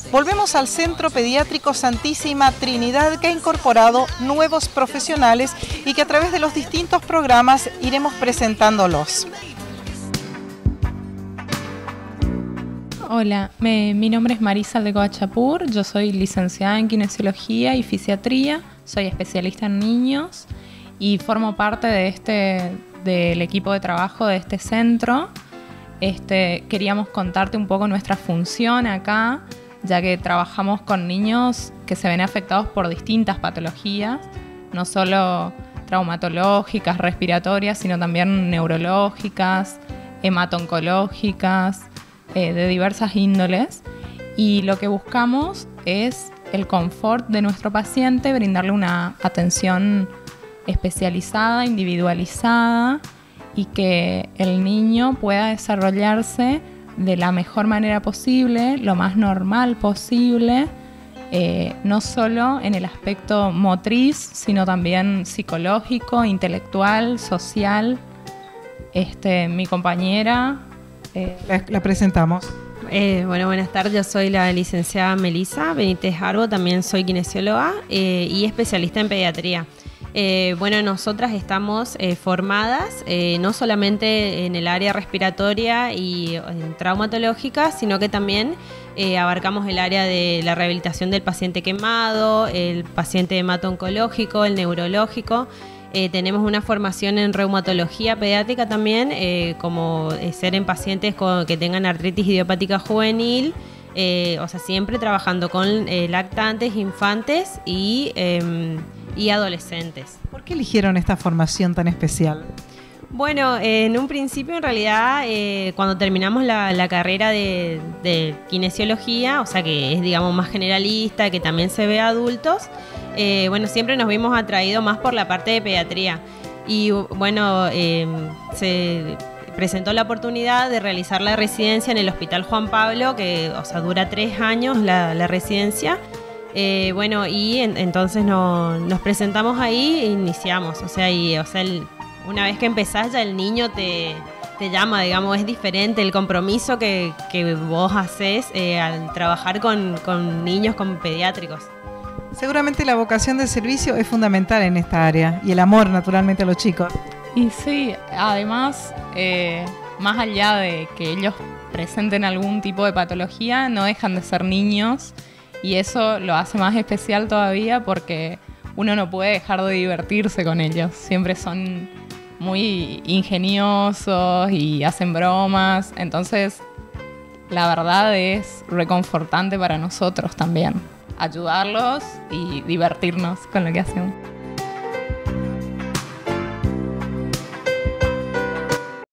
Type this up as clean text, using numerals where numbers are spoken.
Volvemos al Centro Pediátrico Santísima Trinidad, que ha incorporado nuevos profesionales y que a través de los distintos programas iremos presentándolos. Hola, mi nombre es Marisa Aldecoa Chapur, yo soy licenciada en Kinesiología y Fisiatría, soy especialista en niños y formo parte del equipo de trabajo de este centro. Queríamos contarte un poco nuestra función acá, ya que trabajamos con niños que se ven afectados por distintas patologías, no solo traumatológicas, respiratorias, sino también neurológicas, hemato-oncológicas, de diversas índoles. Y lo que buscamos es el confort de nuestro paciente, brindarle una atención especializada, individualizada, y que el niño pueda desarrollarse de la mejor manera posible, lo más normal posible, no solo en el aspecto motriz, sino también psicológico, intelectual, social. Mi compañera... La presentamos. Buenas tardes, yo soy la licenciada Melisa Benítez Arbo, también soy kinesióloga y especialista en pediatría. Nosotras estamos formadas no solamente en el área respiratoria y en traumatológica, sino que también abarcamos el área de la rehabilitación del paciente quemado, el paciente hemato-oncológico, el neurológico. Tenemos una formación en reumatología pediátrica también, como ser en pacientes que tengan artritis idiopática juvenil, siempre trabajando con lactantes, infantes y adolescentes. ¿Por qué eligieron esta formación tan especial? Bueno, en un principio, en realidad, cuando terminamos la carrera de kinesiología, o sea que es, digamos, más generalista, que también se ve a adultos, siempre nos vimos atraídos más por la parte de pediatría. Y se presentó la oportunidad de realizar la residencia en el Hospital Juan Pablo, que dura 3 años la residencia. Entonces nos presentamos ahí e iniciamos. Una vez que empezás, ya el niño te llama, digamos, es diferente el compromiso que vos haces al trabajar con niños, con pediátricos. Seguramente la vocación de servicio es fundamental en esta área y el amor, naturalmente, a los chicos. Y sí, además, más allá de que ellos presenten algún tipo de patología, no dejan de ser niños. Y eso lo hace más especial todavía porque uno no puede dejar de divertirse con ellos. Siempre son muy ingeniosos y hacen bromas. Entonces, la verdad es reconfortante para nosotros también ayudarlos y divertirnos con lo que hacemos.